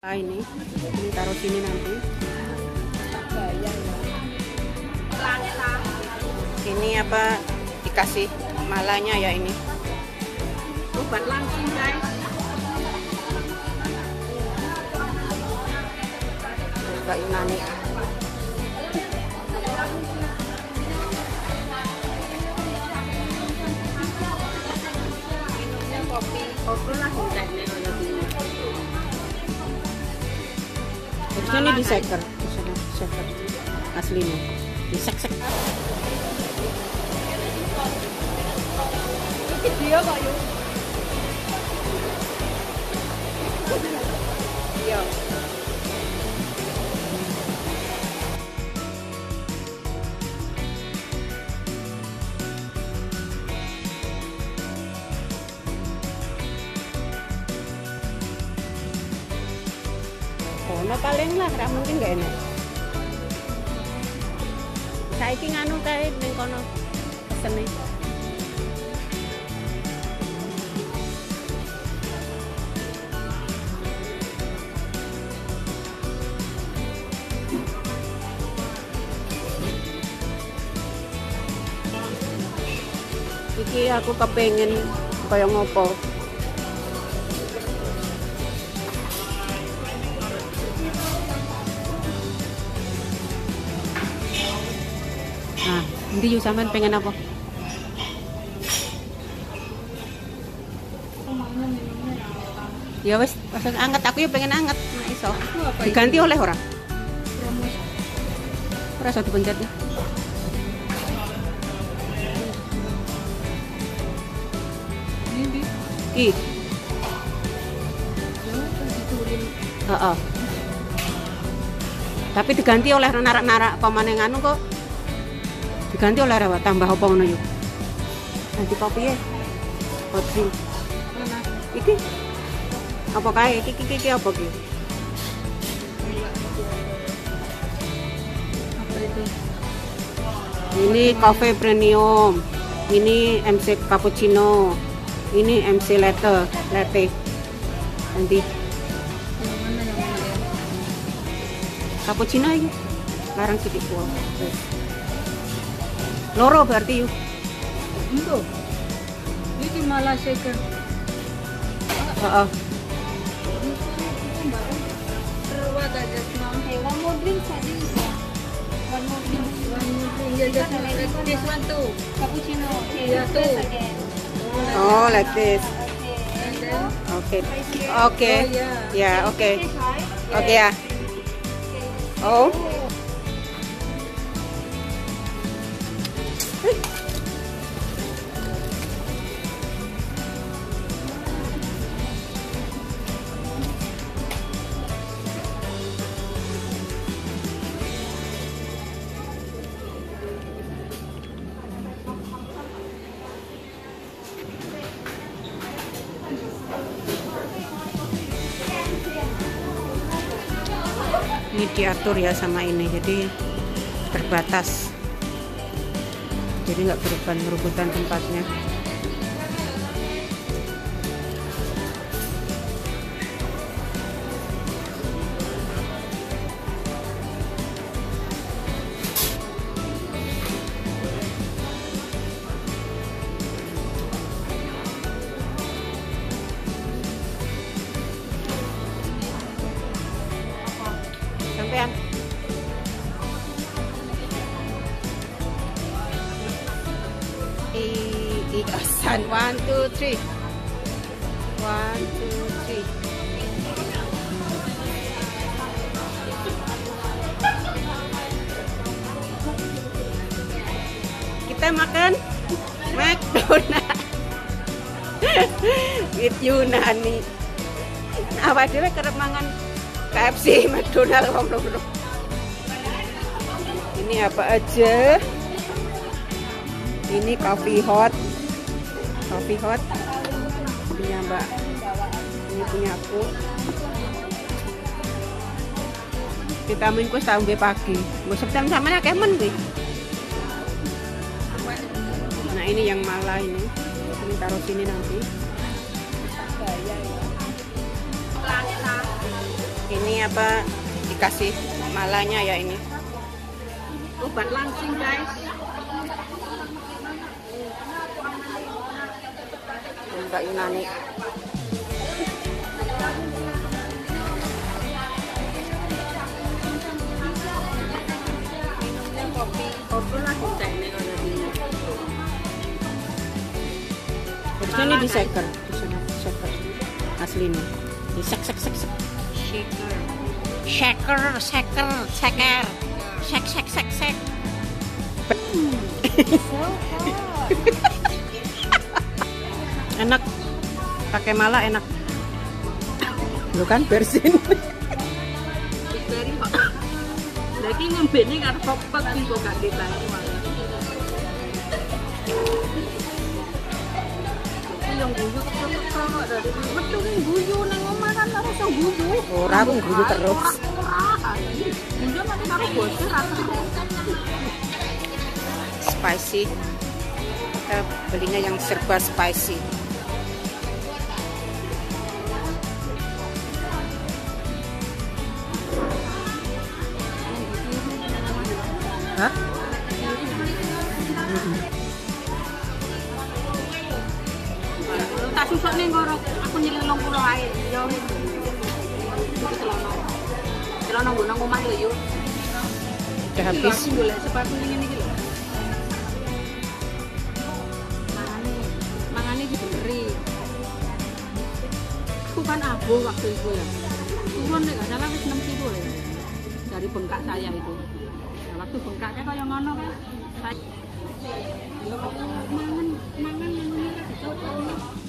Nah, ini taruh sini nanti. Ini apa dikasih malanya ya ini. Obat langsing guys. Mbak Yunani. Minumnya kopi lah hindaknya kayak gini. Harusnya ini di shaker, aslinya di sek-sek. Ini dia kok yuk. Iya. Ono paling lah, ra mungkin gak enak. Saiki nganu kae ning kono pesene. Iki aku kepengen kaya ngopo. Nah, nanti yuk sampean pengen apa? Ya wes, pasang anget aku ya pengen anget. Nah, iso. Diganti oleh orang. Ora iso dipencet ya. Ki. Heeh. Tapi diganti oleh narak-narak pamane nganu kok. Diganti oleh rawa tambah apa ngono yuk. Nanti kopi ya. Hot drink. Iki. Apa kae iki apa ki? Apa itu? Ini cafe premium. Ini MC cappuccino. Ini MC latte. Nanti Yang mana yang mana ya? cappuccino iki. Larang sithik kuwi. Loro berarti yuk. Untuk. Ini malah shaker. Heeh. What I just now. Okay, one more drink tadi. One more drink. One more thing. Yeah, just this one too. Cappuccino. Okay, Yeah, this two. again. Oh, like this. Okay. And then. Okay. Oh Okay. yeah. Ya, oke. Fish, right? Oke ya. Oh. Ini diatur ya sama ini, jadi terbatas, jadi nggak berebutan tempatnya. Sampean Asan 1 2 3 1 2 3. Kita makan McDonald with Yunani. Awak dhewe kerep mangan KFC, McDonald wong loro. Ini apa aja? Ini coffee hot. Punya Mbak. Ini punya aku. Vitamin ku sampai pagi. Mbok septem sampean akeh men kuwi. Nah, ini yang malah ini. Ini taruh sini nanti. ini apa dikasih malanya ya ini. Obat langsing guys. Mbak Yunani. Kopi lah kita ini kalau di. Harusnya ini di shaker, di sana shaker aslinya. Di sek. Shaker. Shaker. Sek. Enak. Pakai mala enak. Lu kan bersin. Dari kok. Lagi ngembene karo kopet iki kok gak ditanya malah. Yang guyu kok dari metu guyu nang omah kan harus guyu. Ora aku guyu terus. Guyu mati karo bocor rasane. Spicy. Kita belinya yang serba spicy. Hah? Tak susuk ning karo aku nyelelong kula ae. Ya wis. Celana nggo nang omah lho yo. Udah habis. Aku golek sepatu ngene iki lho. Mangane diberi. Aku kan abo waktu itu ya. Turun nek gak salah wis 6 kilo ya. Dari bengkak saya itu. Nah, waktu bengkaknya kaya ngono kan. Mangan yang ini